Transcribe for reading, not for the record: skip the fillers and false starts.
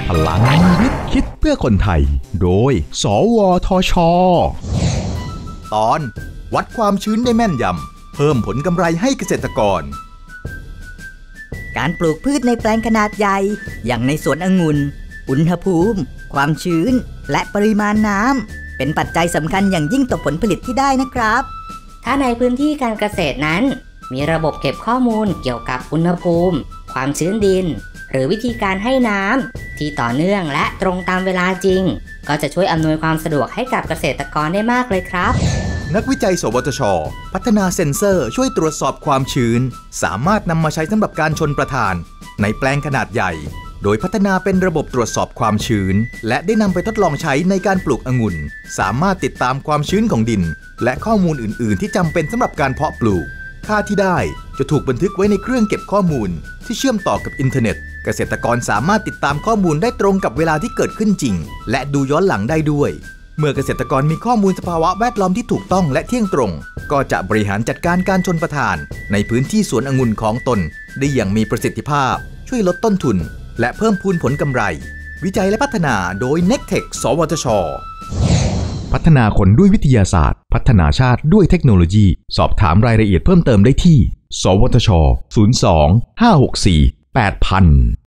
พลังวิทย์คิดเพื่อคนไทยโดยสวทช. ตอนวัดความชื้นได้แม่นยำเพิ่มผลกำไรให้เกษตรกรการปลูกพืชในแปลงขนาดใหญ่อย่างในสวนองุ่นอุณหภูมิความชื้นและปริมาณน้ำเป็นปัจจัยสำคัญอย่างยิ่งต่อผลผลิตที่ได้นะครับถ้าในพื้นที่การเกษตรนั้นมีระบบเก็บข้อมูลเกี่ยวกับอุณหภูมิความชื้นดินหรือวิธีการให้น้ำที่ต่อเนื่องและตรงตามเวลาจริงก็จะช่วยอำนวยความสะดวกให้กับเกษตรกรได้มากเลยครับนักวิจัยสวทช.พัฒนาเซ็นเซอร์ช่วยตรวจสอบความชื้นสามารถนำมาใช้สำหรับการชลประทานในแปลงขนาดใหญ่โดยพัฒนาเป็นระบบตรวจสอบความชื้นและได้นำไปทดลองใช้ในการปลูกองุ่นสามารถติดตามความชื้นของดินและข้อมูลอื่นๆที่จำเป็นสำหรับการเพาะปลูกค่าที่ได้จะถูกบันทึกไว้ในเครื่องเก็บข้อมูลที่เชื่อมต่อกับอินเทอร์เน็ตเกษตรกรสามารถติดตามข้อมูลได้ตรงกับเวลาที่เกิดขึ้นจริงและดูย้อนหลังได้ด้วยเมื่อเกษตรกรมีข้อมูลสภาวะแวดล้อมที่ถูกต้องและเที่ยงตรงก็จะบริหารจัดการการชลประทานในพื้นที่สวนองุ่นของตนได้อย่างมีประสิทธิภาพช่วยลดต้นทุนและเพิ่มพูนผลกำไรวิจัยและพัฒนาโดย Nectech สวทช. พัฒนาคนด้วยวิทยาศาสตร์พัฒนาชาติด้วยเทคโนโลยีสอบถามรายละเอียดเพิ่มเติมได้ที่สวทช. 02 564 8000